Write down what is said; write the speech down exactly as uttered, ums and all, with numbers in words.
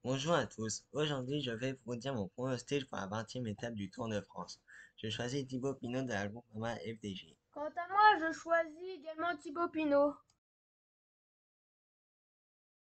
Bonjour à tous. Aujourd'hui, je vais vous dire mon pronostic pour la vingtième étape du Tour de France. Je choisis Thibaut Pinot de la Groupama F D J. Quant à moi, je choisis également Thibaut Pinot.